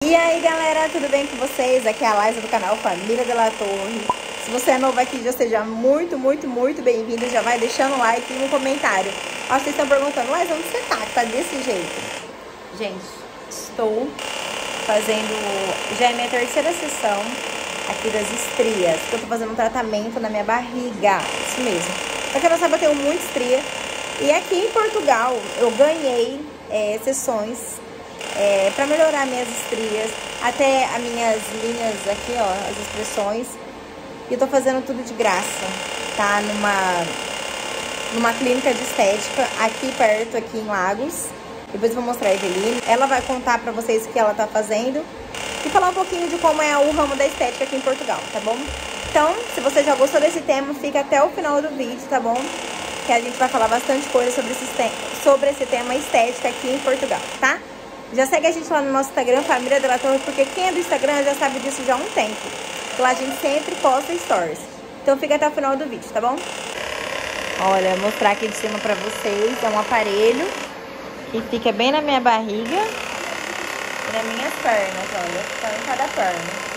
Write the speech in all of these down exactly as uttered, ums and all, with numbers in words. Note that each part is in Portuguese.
E aí galera, tudo bem com vocês? Aqui é a Laisa do canal Família de la Torre. Se você é novo aqui, já seja muito, muito, muito bem-vindo. Já vai deixando um like e um comentário. Acho que vocês estão perguntando, Laisa, onde você tá? Que tá desse jeito. Gente, estou fazendo, já é minha terceira sessão aqui das estrias. Eu tô fazendo um tratamento na minha barriga, isso mesmo. Pra quem não sabe, eu tenho muita estria. E aqui em Portugal, eu ganhei é, sessões É, para melhorar minhas estrias, até as minhas linhas aqui, ó, as expressões. E eu tô fazendo tudo de graça, tá? Numa, numa clínica de estética aqui perto, aqui em Lagos. Depois eu vou mostrar a Eveline. Ela vai contar pra vocês o que ela tá fazendo e falar um pouquinho de como é o ramo da estética aqui em Portugal, tá bom? Então, se você já gostou desse tema, fica até o final do vídeo, tá bom? Que a gente vai falar bastante coisa sobre esse, sobre esse tema estética aqui em Portugal, tá? Já segue a gente lá no nosso Instagram, Família de la Torre, porque quem é do Instagram já sabe disso já há um tempo. Lá a gente sempre posta stories. Então fica até o final do vídeo, tá bom? Olha, vou mostrar aqui de cima pra vocês. É um aparelho que fica bem na minha barriga e nas minhas pernas, olha. Só em cada perna.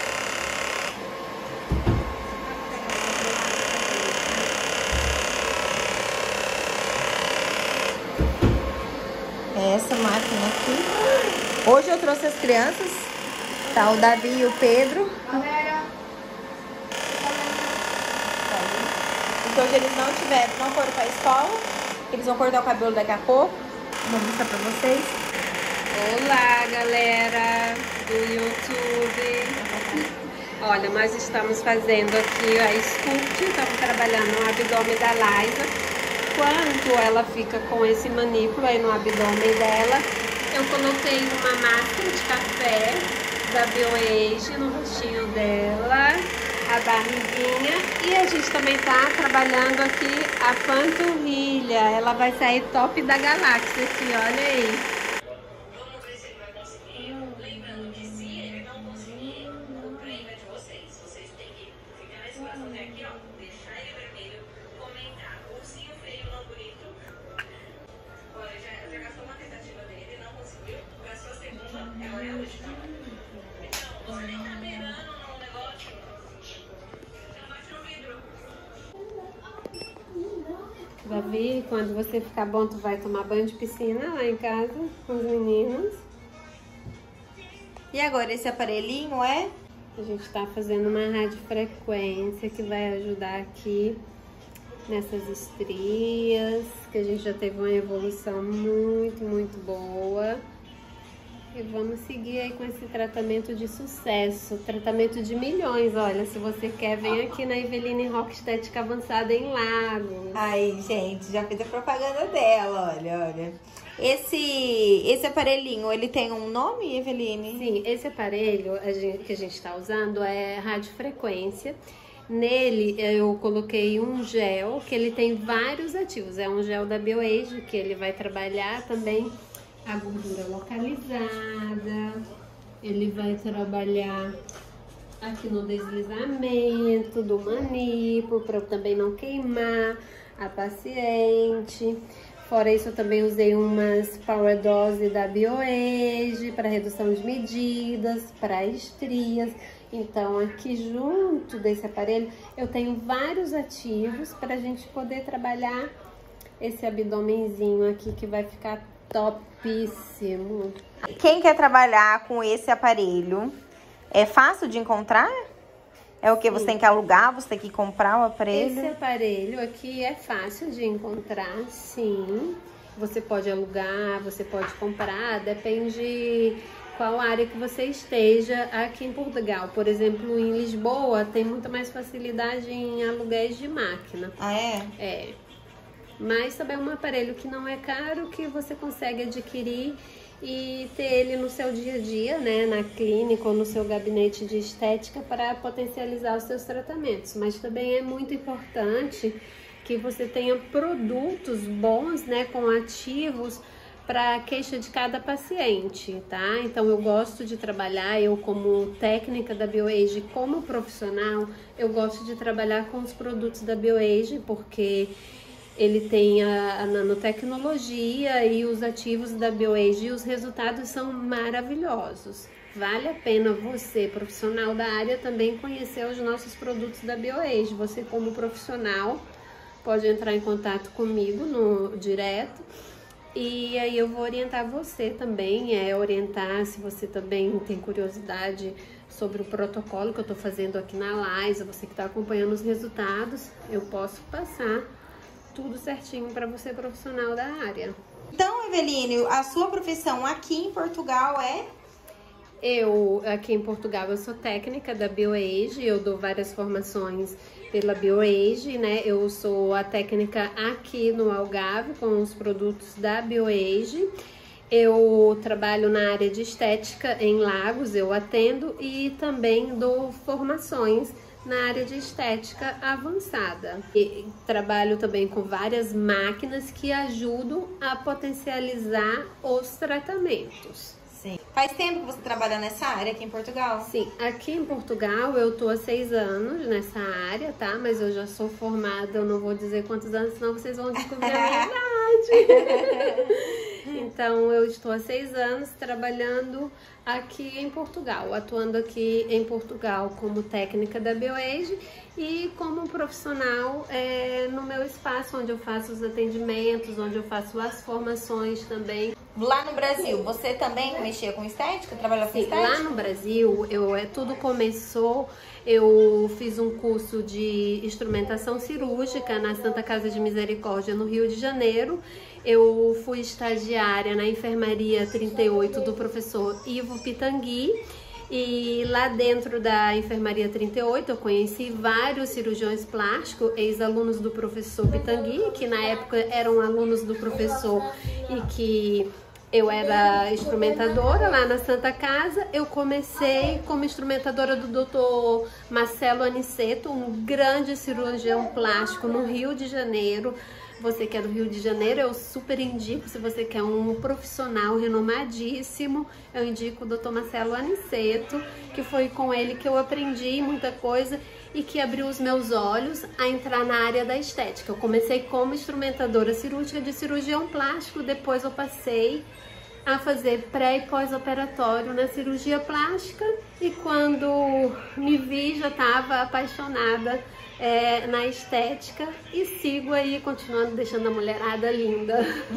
Essa máquina aqui. Hoje eu trouxe as crianças, tá? O Davi e o Pedro. Então hoje eles não tiveram, não foram pra escola. Eles vão cortar o cabelo daqui a pouco. Vou mostrar pra vocês. Olá, galera do YouTube. Olha, nós estamos fazendo aqui a sculpt, estamos trabalhando no abdômen da Laisa. Quando ela fica com esse manípulo aí no abdômen dela, eu coloquei uma máscara de café da BioAge no rostinho dela, a barriguinha, e a gente também tá trabalhando aqui a panturrilha. Ela vai sair top da galáxia aqui, olha aí. Davi, quando você ficar bom, tu vai tomar banho de piscina lá em casa com os meninos. E agora, esse aparelhinho é? A gente tá fazendo uma radiofrequência que vai ajudar aqui nessas estrias, que a gente já teve uma evolução muito, muito boa. E vamos seguir aí com esse tratamento de sucesso, tratamento de milhões. Olha, se você quer, vem aqui na Eveline Rock Estética Avançada em Lagos. Aí, gente, já fiz a propaganda dela, olha, olha. Esse, esse aparelhinho, ele tem um nome, Eveline? Sim, esse aparelho a gente, que a gente está usando é radiofrequência. Nele eu coloquei um gel, que ele tem vários ativos. É um gel da BioAge, que ele vai trabalhar também a gordura localizada, ele vai trabalhar aqui no deslizamento do manípulo, para também não queimar a paciente. Fora isso, eu também usei umas Power Dose da BioAge para redução de medidas, para estrias. Então, aqui junto desse aparelho, eu tenho vários ativos para a gente poder trabalhar esse abdômenzinho aqui que vai ficar topíssimo. Quem quer trabalhar com esse aparelho, é fácil de encontrar? É o que? Você tem que alugar, você tem que comprar o aparelho? Esse aparelho aqui é fácil de encontrar, sim. Você pode alugar, você pode comprar, depende qual área que você esteja aqui em Portugal. Por exemplo, em Lisboa tem muita mais facilidade em aluguéis de máquina. Ah, é? É. Mas também é um aparelho que não é caro, que você consegue adquirir e ter ele no seu dia a dia, né, na clínica ou no seu gabinete de estética para potencializar os seus tratamentos. Mas também é muito importante que você tenha produtos bons, né, com ativos para a queixa de cada paciente, tá? Então eu gosto de trabalhar, eu como técnica da BioAge, como profissional, eu gosto de trabalhar com os produtos da BioAge, porque ele tem a, a nanotecnologia e os ativos da BioAge e os resultados são maravilhosos. vale a pena você, profissional da área, também conhecer os nossos produtos da BioAge. Você, como profissional, pode entrar em contato comigo no direto e aí eu vou orientar você também, é orientar se você também tem curiosidade sobre o protocolo que eu tô fazendo aqui na Liza, você que tá acompanhando os resultados, eu posso passar tudo certinho para você, profissional da área. Então, Eveline, a sua profissão aqui em Portugal é? Eu, aqui em Portugal, eu sou técnica da BioAge, eu dou várias formações pela BioAge, né? Eu sou a técnica aqui no Algarve com os produtos da BioAge. Eu trabalho na área de estética em Lagos, eu atendo e também dou formações na área de estética avançada. E trabalho também com várias máquinas que ajudam a potencializar os tratamentos. Sim. Faz tempo que você trabalha nessa área aqui em Portugal? Sim, aqui em Portugal eu tô há seis anos nessa área, tá? Mas eu já sou formada, eu não vou dizer quantos anos, senão vocês vão descobrir a minha idade. Então, eu estou há seis anos trabalhando aqui em Portugal, atuando aqui em Portugal como técnica da BioAge e como profissional é, no meu espaço, onde eu faço os atendimentos, onde eu faço as formações também. Lá no Brasil, você também mexia com estética? Trabalhou com Sim, estética? lá no Brasil, eu, é, tudo começou, eu fiz um curso de instrumentação cirúrgica na Santa Casa de Misericórdia, no Rio de Janeiro. Eu fui estagiária na enfermaria trinta e oito do professor Ivo Pitangui. E lá dentro da enfermaria trinta e oito eu conheci vários cirurgiões plásticos, ex-alunos do professor Pitangui, que na época eram alunos do professor e que eu era instrumentadora lá na Santa Casa. Eu comecei como instrumentadora do doutor Marcelo Aniceto, um grande cirurgião plástico no Rio de Janeiro. Você que é do Rio de Janeiro, eu super indico, se você quer um profissional renomadíssimo, eu indico o doutor Marcelo Aniceto, que foi com ele que eu aprendi muita coisa e que abriu os meus olhos a entrar na área da estética. Eu comecei como instrumentadora cirúrgica de cirurgião plástico, depois eu passei a fazer pré e pós-operatório na cirurgia plástica e quando me vi já estava apaixonada é, na estética e sigo aí continuando deixando a mulherada linda.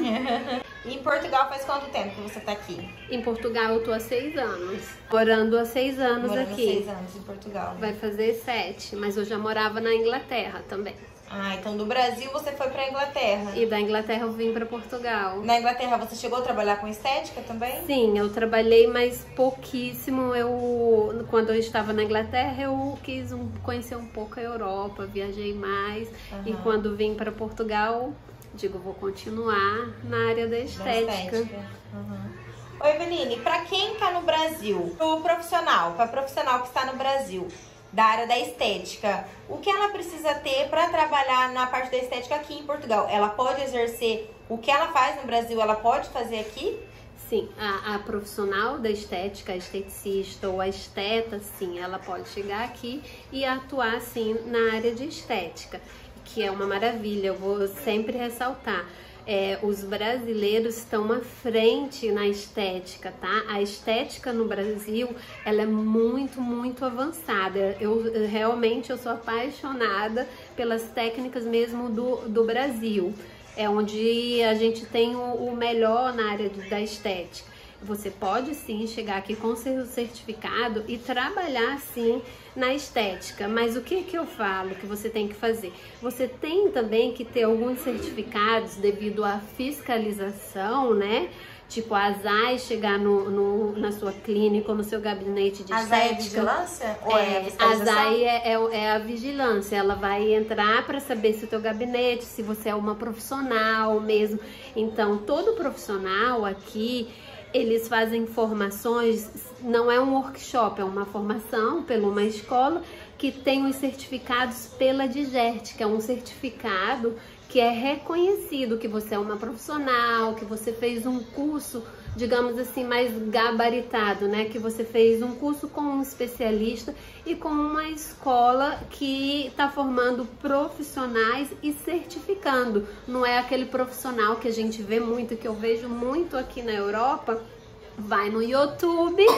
E em Portugal faz quanto tempo que você tá aqui? Em Portugal eu tô há seis anos, morando há seis anos morando aqui. seis anos em Portugal. Vai fazer sete, mas eu já morava na Inglaterra também. Ah, então do Brasil você foi pra Inglaterra. E da Inglaterra eu vim pra Portugal. Na Inglaterra você chegou a trabalhar com estética também? Sim, eu trabalhei, mas pouquíssimo. Eu, quando eu estava na Inglaterra, eu quis um, conhecer um pouco a Europa, viajei mais. Uhum. E quando vim pra Portugal, digo, vou continuar na área da estética. Da estética. Uhum. Oi, Eveline, pra quem tá no Brasil, pro profissional, pra profissional que está no Brasil, da área da estética, o que ela precisa ter para trabalhar na parte da estética aqui em Portugal? Ela pode exercer o que ela faz no Brasil, ela pode fazer aqui? Sim, a, a profissional da estética, a esteticista ou a esteta, sim, ela pode chegar aqui e atuar, sim, na área de estética, que é uma maravilha, eu vou sempre ressaltar. É, os brasileiros estão à frente na estética, tá? A estética no Brasil, ela é muito, muito avançada. Eu realmente eu sou apaixonada pelas técnicas mesmo do, do Brasil. É onde a gente tem o, o melhor na área da estética. Você pode sim chegar aqui com seu certificado e trabalhar sim na estética, mas o que que eu falo que você tem que fazer? Você tem também que ter alguns certificados devido à fiscalização, né? Tipo a ASAI chegar no, no, na sua clínica ou no seu gabinete de estética. ASAI é vigilância? Ou é, é a ASAI é, é, é a vigilância, ela vai entrar para saber se o teu gabinete, se você é uma profissional mesmo. Então, todo profissional aqui, eles fazem formações, não é um workshop, é uma formação pela uma escola que tem os certificados pela DIGERT, que é um certificado que é reconhecido, que você é uma profissional, que você fez um curso, digamos assim, mais gabaritado, né? Que você fez um curso com um especialista e com uma escola que está formando profissionais e certificando. Não é aquele profissional que a gente vê muito, que eu vejo muito aqui na Europa, vai no YouTube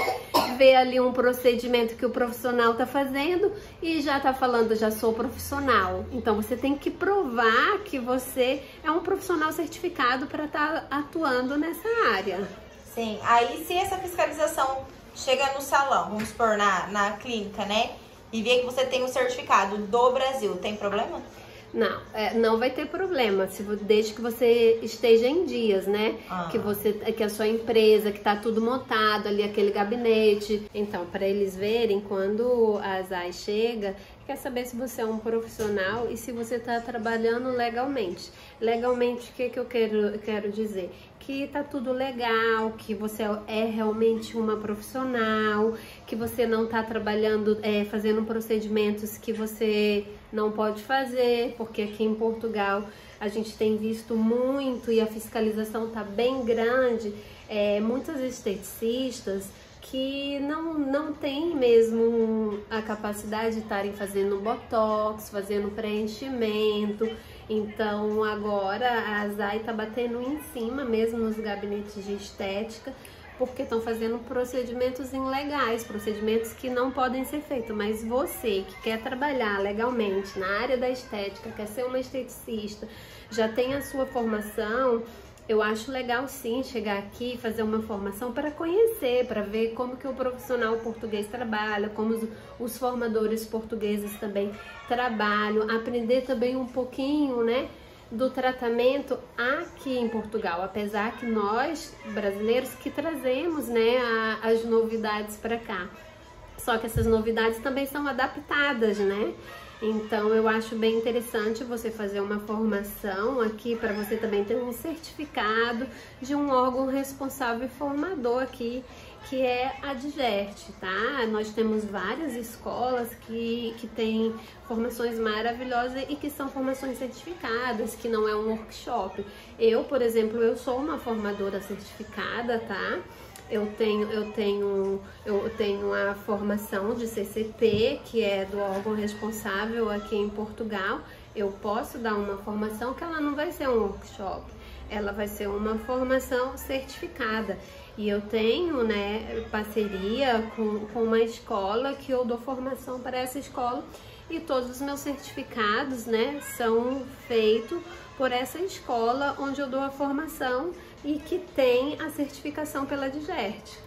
vê ali um procedimento que o profissional tá fazendo e já tá falando, já sou profissional. Então você tem que provar que você é um profissional certificado para estar tá atuando nessa área. Sim, aí se essa fiscalização chega no salão, vamos supor, na, na clínica, né? E vê que você tem um certificado do Brasil, tem problema? Não, é, não vai ter problema, se, desde que você esteja em dias, né? Ah. Que você, que a sua empresa, que tá tudo montado ali, aquele gabinete. Então, para eles verem, quando a ASAI chega, quer saber se você é um profissional e se você tá trabalhando legalmente. Legalmente, o que, que eu quero, quero dizer? Que tá tudo legal, que você é realmente uma profissional, que você não tá trabalhando, é, fazendo procedimentos que você não pode fazer, porque aqui em Portugal a gente tem visto muito e a fiscalização tá bem grande, é, muitas esteticistas que não, não tem mesmo a capacidade de estarem fazendo botox, fazendo preenchimento. Então agora a ASAI tá batendo em cima mesmo nos gabinetes de estética, porque estão fazendo procedimentos ilegais, procedimentos que não podem ser feitos. Mas você que quer trabalhar legalmente na área da estética, quer ser uma esteticista, já tem a sua formação, eu acho legal sim chegar aqui e fazer uma formação para conhecer, para ver como que o profissional português trabalha, como os, os formadores portugueses também trabalham, aprender também um pouquinho, né, do tratamento aqui em Portugal, apesar que nós, brasileiros, que trazemos, né, a, as novidades para cá. Só que essas novidades também são adaptadas, né? Então eu acho bem interessante você fazer uma formação aqui para você também ter um certificado de um órgão responsável e formador aqui, que é a Digerte, tá? Nós temos várias escolas que, que têm formações maravilhosas e que são formações certificadas, que não é um workshop. Eu, por exemplo, eu sou uma formadora certificada, tá? Eu tenho, eu tenho, eu tenho a formação de C C P, que é do órgão responsável aqui em Portugal. Eu posso dar uma formação que ela não vai ser um workshop, ela vai ser uma formação certificada. E eu tenho, né, parceria com, com uma escola que eu dou formação para essa escola e todos os meus certificados, né, são feitos por essa escola onde eu dou a formação e que tem a certificação pela Digerte.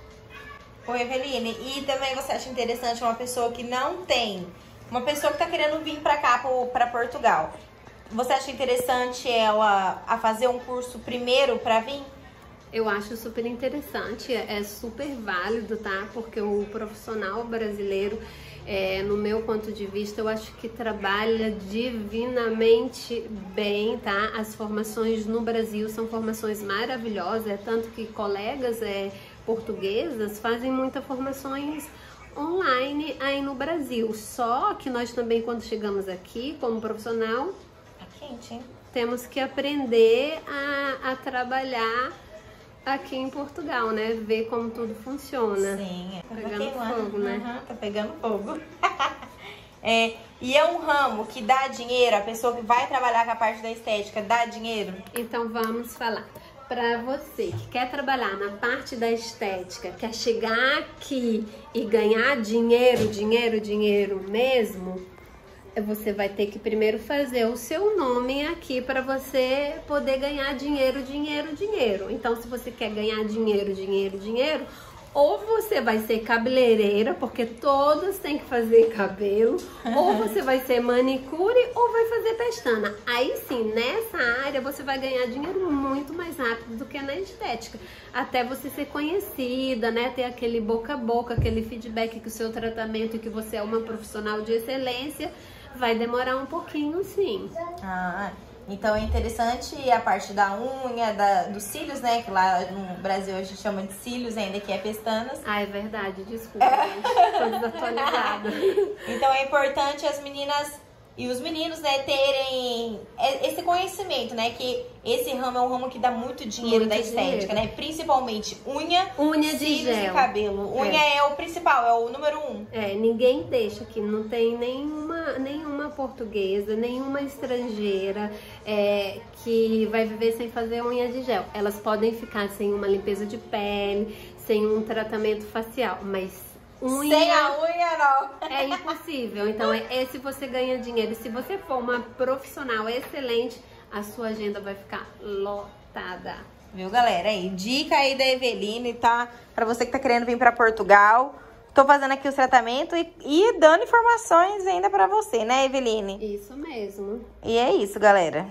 Oi, Eveline, e também você acha interessante uma pessoa que não tem, uma pessoa que está querendo vir para cá, para Portugal, você acha interessante ela a fazer um curso primeiro para vir? Eu acho super interessante, é super válido, tá? Porque o profissional brasileiro, é, no meu ponto de vista, eu acho que trabalha divinamente bem, tá? As formações no Brasil são formações maravilhosas, é tanto que colegas é, portuguesas fazem muitas formações online aí no Brasil. Só que nós também, quando chegamos aqui como profissional, tá quente, hein? Temos que aprender a, a trabalhar aqui em Portugal, né? Ver como tudo funciona. Sim, tá pegando fogo, né? Uhum, tá pegando fogo. É, e é um ramo que dá dinheiro, a pessoa que vai trabalhar com a parte da estética dá dinheiro? Então vamos falar. Para você que quer trabalhar na parte da estética, quer chegar aqui e ganhar dinheiro, dinheiro, dinheiro mesmo, você vai ter que primeiro fazer o seu nome aqui para você poder ganhar dinheiro, dinheiro, dinheiro. Então, se você quer ganhar dinheiro, dinheiro, dinheiro, ou você vai ser cabeleireira, porque todos têm que fazer cabelo, ou você vai ser manicure ou vai fazer pestana. Aí sim, nessa área você vai ganhar dinheiro muito mais rápido do que na estética. Até você ser conhecida, né? Ter aquele boca a boca, aquele feedback que o seu tratamento e que você é uma profissional de excelência, vai demorar um pouquinho, sim. Ah, então é interessante a parte da unha, da, dos cílios, né? Que lá no Brasil a gente chama de cílios, ainda que é pestanas. Ah, é verdade, desculpa, gente. Tô desatualizada. Então é importante as meninas e os meninos, né, terem esse conhecimento, né? Que esse ramo é um ramo que dá muito dinheiro muito da estética, dinheiro. né? Principalmente unha, unha de cílios gel. e cabelo. Unha é. é o principal, é o número um. É, ninguém deixa aqui, não tem nenhuma, nenhuma portuguesa, nenhuma estrangeira é, que vai viver sem fazer unha de gel. Elas podem ficar sem uma limpeza de pele, sem um tratamento facial, mas unha... Sem a unha, não. É impossível. Então, esse você ganha dinheiro. Se você for uma profissional excelente, a sua agenda vai ficar lotada. Viu, galera? Aí, dica aí da Eveline, tá? Pra você que tá querendo vir pra Portugal. Tô fazendo aqui os tratamentos e, e dando informações ainda pra você, né, Eveline? Isso mesmo. E é isso, galera.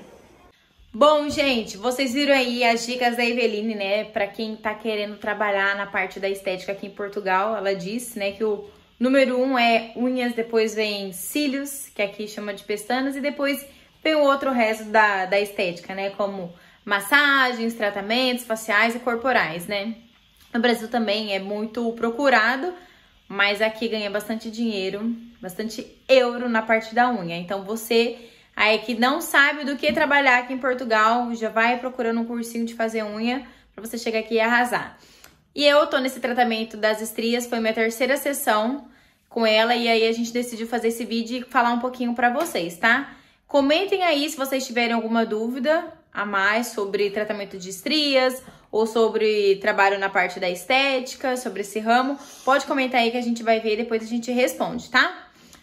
Bom, gente, vocês viram aí as dicas da Eveline, né? Pra quem tá querendo trabalhar na parte da estética aqui em Portugal. Ela disse, né, que o número um é unhas, depois vem cílios, que aqui chama de pestanas, e depois vem o outro resto da, da estética, né? Como massagens, tratamentos faciais e corporais, né? No Brasil também é muito procurado, mas aqui ganha bastante dinheiro, bastante euro na parte da unha. Então você aí que não sabe do que trabalhar aqui em Portugal, já vai procurando um cursinho de fazer unha pra você chegar aqui e arrasar. E eu tô nesse tratamento das estrias, foi minha terceira sessão com ela, e aí a gente decidiu fazer esse vídeo e falar um pouquinho pra vocês, tá? Comentem aí se vocês tiverem alguma dúvida a mais sobre tratamento de estrias ou sobre trabalho na parte da estética, sobre esse ramo. Pode comentar aí que a gente vai ver e depois a gente responde, tá?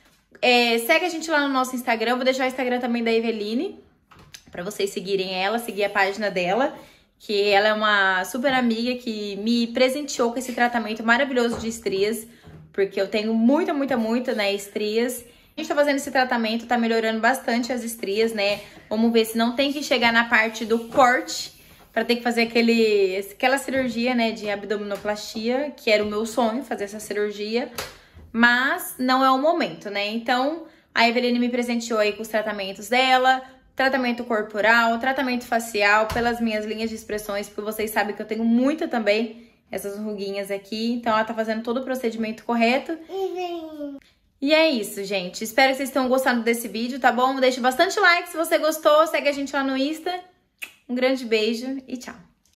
É, segue a gente lá no nosso Instagram, vou deixar o Instagram também da Eveline, pra vocês seguirem ela, seguir a página dela, que ela é uma super amiga que me presenteou com esse tratamento maravilhoso de estrias, porque eu tenho muita, muita, muita, né, estrias. A gente tá fazendo esse tratamento, tá melhorando bastante as estrias, né? Vamos ver se não tem que chegar na parte do corte pra ter que fazer aquele, aquela cirurgia, né, de abdominoplastia, que era o meu sonho, fazer essa cirurgia. Mas não é o momento, né? Então, a Eveline me presenteou aí com os tratamentos dela, tratamento corporal, tratamento facial, pelas minhas linhas de expressões, porque vocês sabem que eu tenho muita também, essas ruguinhas aqui. Então, ela tá fazendo todo o procedimento correto. E é isso, gente. Espero que vocês tenham gostado desse vídeo, tá bom? Deixa bastante like se você gostou, segue a gente lá no Insta. Um grande beijo e tchau!